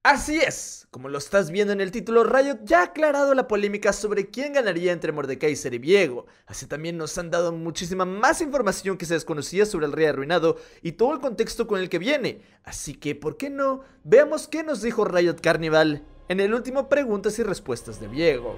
Así es, como lo estás viendo en el título, Riot ya ha aclarado la polémica sobre quién ganaría entre Mordekaiser y Viego. Así también nos han dado muchísima más información que se desconocía sobre el Rey Arruinado y todo el contexto con el que viene. Así que, ¿por qué no? Veamos qué nos dijo Riot Carnival en el último preguntas y respuestas de Viego.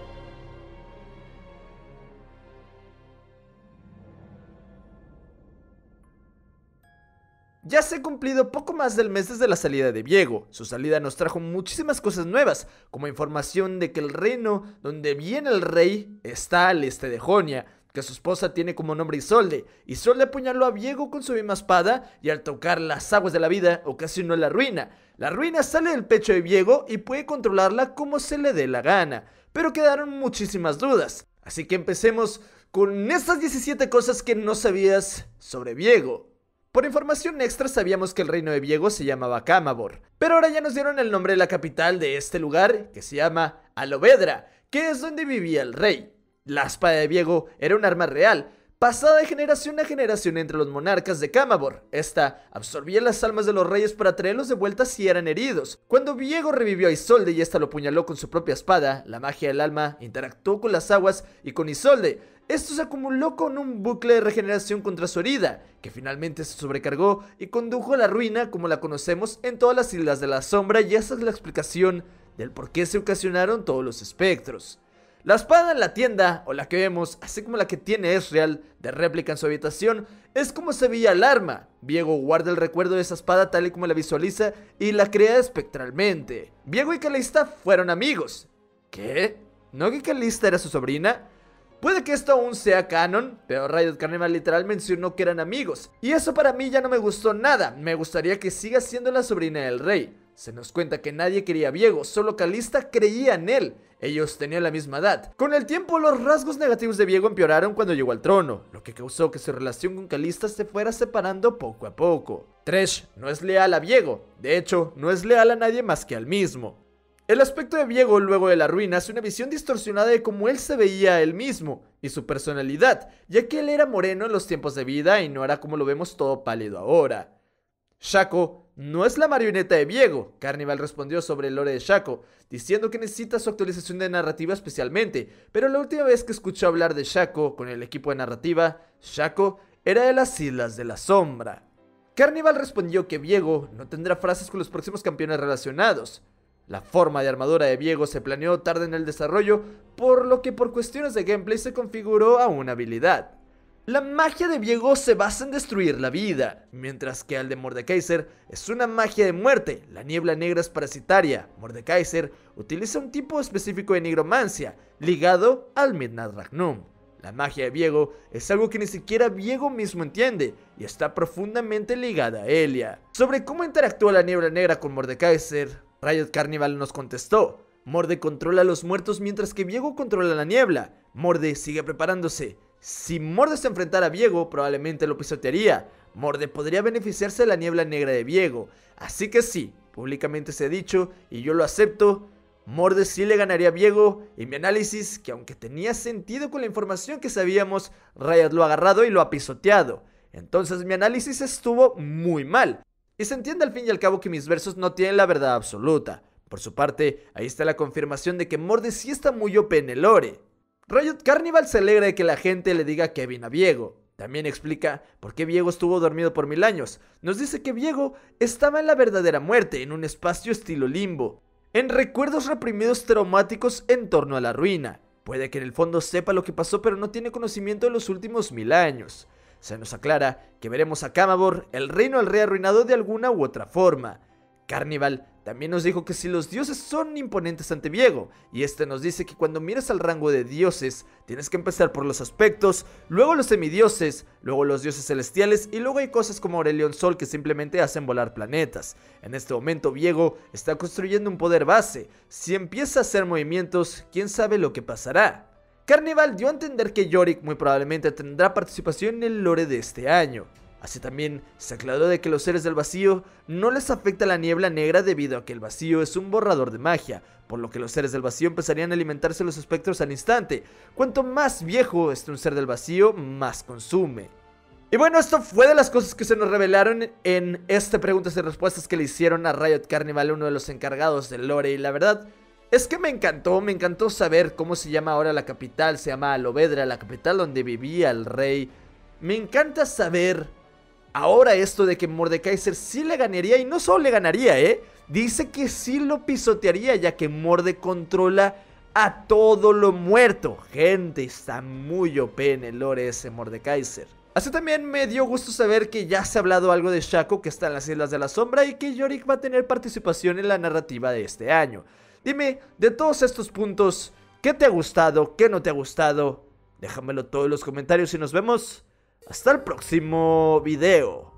Ya se ha cumplido poco más del mes desde la salida de Viego. Su salida nos trajo muchísimas cosas nuevas, como información de que el reino donde viene el rey está al este de Jonia, que su esposa tiene como nombre Isolde. Isolde apuñaló a Viego con su misma espada y al tocar las aguas de la vida ocasionó la ruina. La ruina sale del pecho de Viego y puede controlarla como se le dé la gana, pero quedaron muchísimas dudas. Así que empecemos con estas 17 cosas que no sabías sobre Viego. Por información extra sabíamos que el reino de Viego se llamaba Camavor, pero ahora ya nos dieron el nombre de la capital de este lugar, que se llama Alovedra, que es donde vivía el rey. La espada de Viego era un arma real, pasada de generación a generación entre los monarcas de Camavor. Esta absorbía las almas de los reyes para traerlos de vuelta si eran heridos. Cuando Viego revivió a Isolde y esta lo apuñaló con su propia espada, la magia del alma interactuó con las aguas y con Isolde. Esto se acumuló con un bucle de regeneración contra su herida, que finalmente se sobrecargó y condujo a la ruina como la conocemos en todas las Islas de la Sombra, y esa es la explicación del por qué se ocasionaron todos los espectros. La espada en la tienda, o la que vemos, así como la que tiene Ezreal de réplica en su habitación, es como se veía el arma. Viego guarda el recuerdo de esa espada tal y como la visualiza y la crea espectralmente. Viego y Kalista fueron amigos. ¿Qué? ¿No que Kalista era su sobrina? Puede que esto aún sea canon, pero Riot Carnival literal mencionó que eran amigos. Y eso para mí ya no me gustó nada, me gustaría que siga siendo la sobrina del rey. Se nos cuenta que nadie quería a Viego, solo Kalista creía en él. Ellos tenían la misma edad. Con el tiempo los rasgos negativos de Viego empeoraron cuando llegó al trono, lo que causó que su relación con Kalista se fuera separando poco a poco. Thresh no es leal a Viego, de hecho no es leal a nadie más que al mismo. El aspecto de Viego luego de la ruina es una visión distorsionada de cómo él se veía a él mismo y su personalidad, ya que él era moreno en los tiempos de vida y no era como lo vemos todo pálido ahora. Shaco no es la marioneta de Viego. Carnival respondió sobre el lore de Shaco, diciendo que necesita su actualización de narrativa especialmente, pero la última vez que escuchó hablar de Shaco con el equipo de narrativa, Shaco era de las Islas de la Sombra. Carnival respondió que Viego no tendrá frases con los próximos campeones relacionados. La forma de armadura de Viego se planeó tarde en el desarrollo, por lo que por cuestiones de gameplay se configuró a una habilidad. La magia de Viego se basa en destruir la vida, mientras que el de Mordekaiser es una magia de muerte. La niebla negra es parasitaria. Mordekaiser utiliza un tipo específico de nigromancia, ligado al Midnight Ragnum. La magia de Viego es algo que ni siquiera Viego mismo entiende, y está profundamente ligada a Elia. Sobre cómo interactúa la niebla negra con Mordekaiser, Riot Carnival nos contestó: Morde controla a los muertos mientras que Viego controla la niebla. Morde sigue preparándose. Si Morde se enfrentara a Viego, probablemente lo pisotearía. Morde podría beneficiarse de la niebla negra de Viego. Así que sí, públicamente se ha dicho, y yo lo acepto, Morde sí le ganaría a Viego, y mi análisis, que aunque tenía sentido con la información que sabíamos, Riot lo ha agarrado y lo ha pisoteado. Entonces mi análisis estuvo muy mal. Y se entiende al fin y al cabo que mis versos no tienen la verdad absoluta. Por su parte, ahí está la confirmación de que Morde sí está muy OP en el lore. Riot Carnival se alegra de que la gente le diga Kevin a Viego. También explica por qué Viego estuvo dormido por 1000 años. Nos dice que Viego estaba en la verdadera muerte, en un espacio estilo limbo, en recuerdos reprimidos traumáticos en torno a la ruina. Puede que en el fondo sepa lo que pasó, pero no tiene conocimiento de los últimos 1000 años. Se nos aclara que veremos a Camavor, el reino del rey arruinado, de alguna u otra forma. Carnival también nos dijo que si los dioses son imponentes ante Viego, y este nos dice que cuando miras al rango de dioses, tienes que empezar por los aspectos, luego los semidioses, luego los dioses celestiales, y luego hay cosas como Aurelion Sol que simplemente hacen volar planetas. En este momento Viego está construyendo un poder base. Si empieza a hacer movimientos, quién sabe lo que pasará. Carnival dio a entender que Yorick muy probablemente tendrá participación en el lore de este año. Así también se aclaró de que los seres del vacío no les afecta la niebla negra debido a que el vacío es un borrador de magia, por lo que los seres del vacío empezarían a alimentarse de los espectros al instante. Cuanto más viejo esté un ser del vacío, más consume. Y bueno, esto fue de las cosas que se nos revelaron en este preguntas y respuestas que le hicieron a Riot Carnival, uno de los encargados del lore. Y la verdad es que me encantó saber cómo se llama ahora la capital. Se llama Alovedra, la capital donde vivía el rey. Me encanta saber ahora esto de que Mordekaiser sí le ganaría, y no solo le ganaría, dice que sí lo pisotearía, ya que Morde controla a todo lo muerto. Gente, está muy OP en el lore ese Mordekaiser. Así también me dio gusto saber que ya se ha hablado algo de Shaco, que está en las Islas de la Sombra, y que Yorick va a tener participación en la narrativa de este año. Dime, de todos estos puntos, ¿qué te ha gustado? ¿Qué no te ha gustado? Déjamelo todo en los comentarios y nos vemos hasta el próximo video.